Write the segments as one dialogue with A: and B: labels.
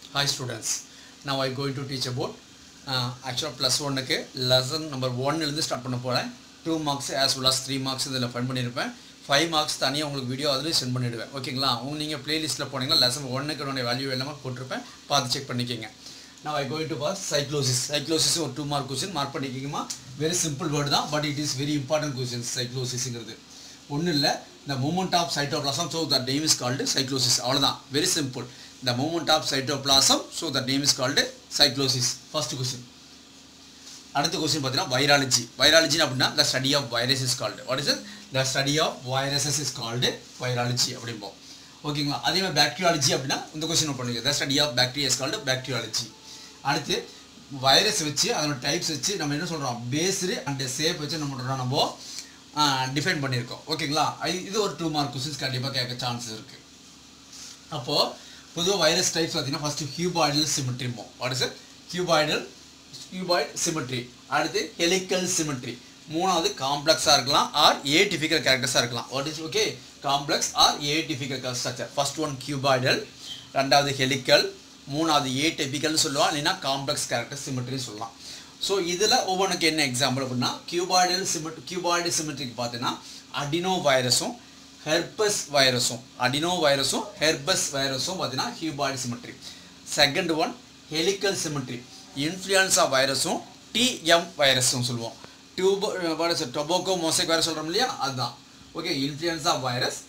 A: Hi students, now I am going to teach about actual plus 1 க்கு lesson number 1 இருந்து start பண்ண போறேன். 2 marks as well as 3 marks இதெல்லாம் fun பண்ணிருப்பேன். 5 marks தனியா உங்களுக்கு வீடியோ அதுல சென்ட் பண்ணிடுவேன். ஓகேங்களா? நீங்க பிளேலிஸ்ட்ல போனீங்கன்னா lesson 1 க்கு வேல்யூ எல்லாமே போட்டுருப்பேன். பார்த்து செக் பண்ணிக்கங்க. Now I going to pass cyclosis. Cyclosis ஒரு 2 mark question மார்க் பண்ணிக்கீங்கமா. Very simple word தான், but it is very important question cyclosisங்கிறது. ஒண்ணு இல்ல, the movement of cytoplasm, so the name is called cyclosis. அவ்வளவுதான். Very simple. The movement of cytoplasm, so the name is called cyclosis. First question. அடுத்த question பார்த்தீங்கன்னா virology. Virology அப்படினா the study of virus is called. What is it? The study of viruses is called virology அப்படிம்போம். ஓகேங்களா? அதே மாதிரி bacteriology அப்படினா இந்த question note பண்ணுங்க. The study of bacteria is called bacteriology. அடுத்து வைரஸ் வச்சு அதோட டைப்ஸ் வச்சு நம்ம என்ன சொல்றோம்? பேஸ்டு அண்ட் ஷேப் வச்சு நம்ம டிஃபைன் பண்ணியிருக்கோம். ஓகேங்களா? இது ஒரு 2 மார்க் क्वेश्चंस கண்டிப்பாக கேட்க சான்சஸ் இருக்கு. அப்போ பொதுவாக வைரஸ் டைப்ஸ் பார்த்தீங்கன்னா first cuboidal symmetry. What is it? Cuboid symmetry. அடுத்து ஹெலிக்கல் சிமெட்ரி. மூணாவது காம்ப்ளெக்ஸாக இருக்கலாம் ஆர் ஏடிஃபிகல் கேரக்டர்ஸாக இருக்கலாம். What is okay? Complex or atypical structure. First one cuboidal, ரெண்டாவது ஹெலிக்கல், மூணாவது ஏடிஃபிகல்னு சொல்லுவாங்க, இல்லைன்னா காம்ப்ளெக்ஸ் கேரக்டர் சிமெட்ரின்னு சொல்லலாம். ஸோ இதில் ஒவ்வொன்றுக்கு என்ன எக்ஸாம்பிள் அப்படின்னா கியூபாய்டு சிமெட்ரிக்கு பார்த்தீங்கன்னா அடினோ வைரஸும் ஹெர்பஸ் வைரஸும் ஹெர்பஸ் வைரஸும் பார்த்தீங்கன்னா cuboid symmetry. Second one helical symmetry. Influenza வைரஸும் டிஎம் வைரஸும் சொல்லுவோம். டொபாக்கோ மோசைக் வைரஸ் சொல்கிறோம் இல்லையா, அதுதான். Okay, influenza virus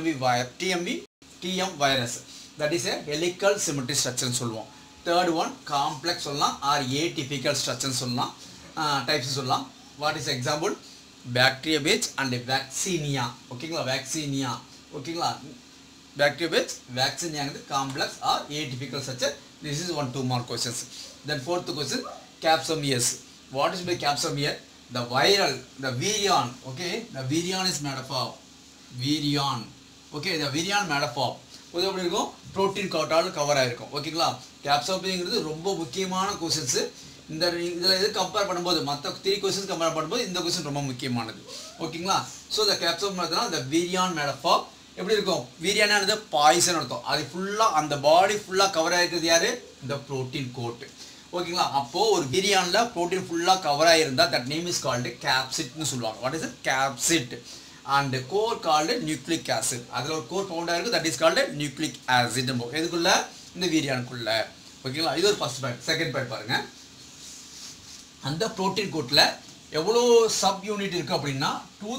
A: TM virus, that is a helical symmetry structure சொல்லுவோம். third one complex சொல்லலாம் or atypical structure சொல்லலாம், types சொல்லலாம். what is example? bacteria based and vaccinia. ஓகேங்களா? vaccinia. ஓகேங்களா? bacteria based vaccinia is complex or atypical structure. this is 1-2 mark questions. then fourth question, capsomeres. what is by capsomere? the virion. okay, the virion is made up of virion. okay, the virion made up of பொதுவாக எப்படி இருக்கும்? Protein கோட்டால் cover ஆகிருக்கும். ஓகேங்களா? கேப்சோமியர்ங்கிறது ரொம்ப முக்கியமான questions. இதில் எது compare பண்ணும்போது மற்ற 3 கொஸ்டின்ஸ் கம்பேர் பண்ணும்போது இந்த கொஸ்டின் ரொம்ப முக்கியமானது. ஓகேங்களா? ஸோ த கேப்சோமியர்னா இந்த வீரியான் மேடப்பா எப்படி இருக்கும்? வீரியானது பாய்சன் அர்த்தம். அது ஃபுல்லாக அந்த பாடி ஃபுல்லாக கவர் ஆகிருக்கிறது யார்? இந்த ப்ரோட்டீன் கோட்டு. ஓகேங்களா? அப்போது ஒரு பிரியானில் ப்ரோட்டீன் ஃபுல்லாக கவர் ஆகிருந்தால் தட் நேம் இஸ் கால்டு கேப்சிட்னு சொல்லுவாங்க. What is it? Capsid. and core called nucleic acid. அதில் ஒரு கோர் பவுண்ட் ஆகிருக்கு, that is called nucleic acid. எதுக்குள்ள? இந்த வீரியானுக்குள்ள. ஓகேங்களா? இது ஒரு ஃபர்ஸ்ட் பாயிண்ட். செகண்ட் பாயிண்ட் பாருங்க, அந்த ப்ரோட்டீன் கோட்டில் எவ்வளோ சப் யூனிட் இருக்குது அப்படின்னா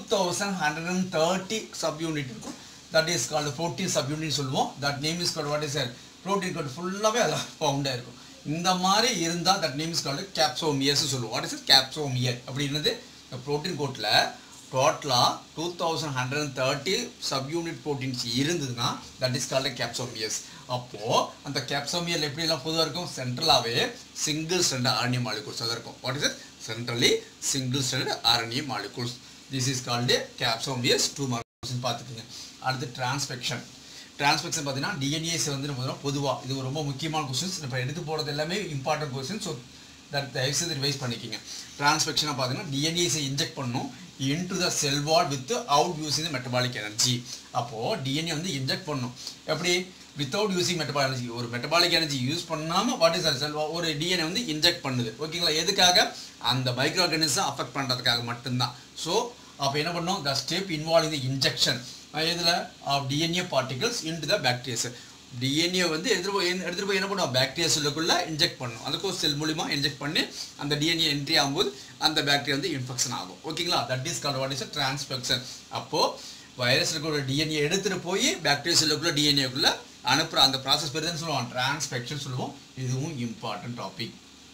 A: 2130 சப் யூனிட் இருக்கும். That is called protein sub unit சொல்லுவோம். That name is called what is sir? Protein coat ஃபுல்லாகவே அதில் பவுண்டாக இருக்கும். இந்த மாதிரி இருந்தால் that name is called capsomeres சொல்லுவோம். What is it? கேப்சோமியர் அப்படின்றது இந்த ப்ரோட்டீன் கோட்டில் டோட்டலாக 2130 சப்யூனிட் ப்ரோட்டீன்ஸ் இருந்ததுன்னா தட் இஸ் கால்டு கேப்சோமியர்ஸ். அப்போது அந்த கேப்சோமியர் எப்படிலாம் பொதுவாக இருக்கும்? சென்ட்ரலாகவே சிங்கிள் ஸ்ட்ராண்டட் ஆர்என்ஏ மாலிகூல்ஸ் தான் இருக்கும். What is it? Centrally single stranded RNA molecules. This is called capsomeres. 2 marks பார்த்துக்கோங்க. அடுத்து டிரான்ஸ்பெக்ஷன் பார்த்தீங்கன்னா டிஎன்ஏஸ் வந்து பொதுவாக இது ரொம்ப முக்கியமான கொஸ்டின்ஸ். இப்போ எடுத்து போகிறது எல்லாமே இம்பார்ட்டன்ட் கொஸ்டின். ஸோ தட் தயவுசெய்து ரிவைஸ் பண்ணிக்கிங்க. டிரான்ஸ்பெக்ஷனாக பார்த்தீங்கன்னா டிஎன்ஏஸை இன்ஜெக்ட் பண்ணணும் into the cell wall without using the metabolic energy. அப்போது டிஎன்ஏ வந்து இன்ஜெக்ட் பண்ணணும். எப்படி? Without using metabolic energy. ஒரு மெட்டபாலிக் எனர்ஜி யூஸ் பண்ணாமல் வாட் இஸ் செல் ஒரு டிஎன்ஏ வந்து இன்ஜெக்ட் பண்ணுது. ஓகேங்களா? எதுக்காக? அந்த மைக்ரோ ஆர்கானிசம் அஃபெக்ட் பண்ணுறதுக்காக மட்டும்தான். ஸோ அப்போ என்ன பண்ணணும்? The step involving the injection இதில் of DNA particles into the bacterias. DNA வந்து எடுத்துகிட்டு போய் என்ன பண்ணுவோம்? பாக்டீரியா செல்லுக்குள்ளே இன்ஜெக்ட் பண்ணணும். அதுக்கும் செல் மூலிமா இன்ஜெக்ட் பண்ணி அந்த டிஎன்ஏ என்ட்ரி ஆகும்போது அந்த பாக்டீரியா வந்து இன்ஃபெக்ஷன் ஆகும். ஓகேங்களா? That is called what is transfection. அப்போது வைரஸ் இருக்கிற டிஎன்ஏ எடுத்துகிட்டு போய் பாக்டீரியா செல்லுக்குள்ளே டிஎன்ஏக்குள்ளே அனுப்புகிற அந்த ப்ராசஸ் பேர் தான் சொல்லுவோம் டிரான்ஸ்பெக்ஷன் சொல்லுவோம். இதுவும் இம்பார்ட்டன்ட் டாபிக்.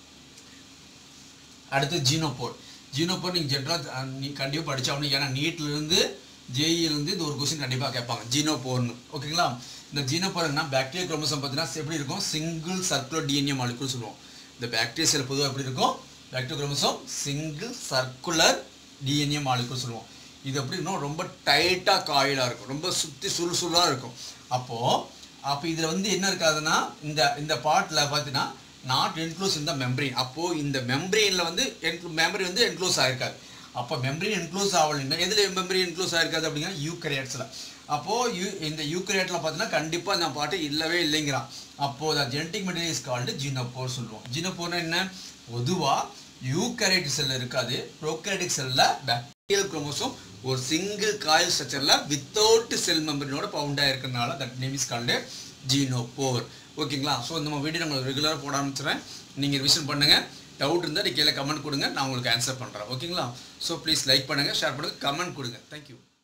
A: அடுத்து ஜீனோபோர் நீங்கள் ஜென்ரலாக கண்டிப்பாக படித்தாகணும். ஏன்னா நீட்லேருந்து ஜேஇலேருந்து இது ஒரு கொஸ்டின் கண்டிப்பாக கேட்பாங்க, ஜீனோபோர்னு. ஓகேங்களா? இந்த ஜீனோபோர்னா பாக்டீரியா குரோமோசோம் பார்த்தீங்கன்னா எப்படி இருக்கும்? சிங்கிள் சர்க்குலர் டிஎன்ஏ மாலிகூல் சொல்லுவோம். இந்த பாக்டீரியா செல் பொதுவாக எப்படி இருக்கும்? Bacteria chromosome single circular DNA molecule சொல்லுவோம். இது எப்படி இருக்கும்? ரொம்ப டைட்டாக காயிலாக இருக்கும், ரொம்ப சுற்றி சுறுசுறுலாக இருக்கும். அப்போ இதில் வந்து என்ன இருக்காதுன்னா இந்த பார்ட்டில் பார்த்தீங்கன்னா நாட் என்க்ளோஸ் இந்த மெம்பரின். அப்போது இந்த மெம்பரினில் வந்து மெம்பரி வந்து என்க்ளோஸ் ஆகிருக்காது. அப்போ மெம்பரின் என்க்ளோஸ் ஆகலைன்னா எதில் மெம்பரின் என்க்ளோஸ் ஆகிருக்காது அப்படின்னா யூகரியாட்ஸில். அப்போது இந்த யூகரியாட்டில் பார்த்தீங்கன்னா கண்டிப்பாக இந்த பாட்டு இல்லவே இல்லைங்கிறான். அப்போ the genetic material is called genopore சொல்லுவோம். genopore என்ன பொதுவா யூகரியோட் செல்ல இருக்காது, ப்ரோகாரியோட்டிக் செல்ல பாக்டீரியல் குரோமோசோம் ஒரு சிங்கிள் காயில் ஸ்ட்ரக்சர்ல வித்தவுட் செல் மெம்பரினோட பவுண்ட் ஆயிருக்கனால that name is called genopore. ஓகேங்களா? ஸோ இந்த வீடியோ நம்ம ரெகுலராக போட ஆரம்பிச்சிடுறேன். நீங்கள் ரிவிஷன் பண்ணுங்க. டவுட் இருந்தால் கீழே கமெண்ட் கொடுங்க, நான் உங்களுக்கு ஆன்சர் பண்ணுறேன். ஓகேங்களா? ஸோ ப்ளீஸ் லைக் பண்ணுங்கள், ஷேர் பண்ணுங்கள், கமெண்ட் கொடுங்க. தேங்க்யூ.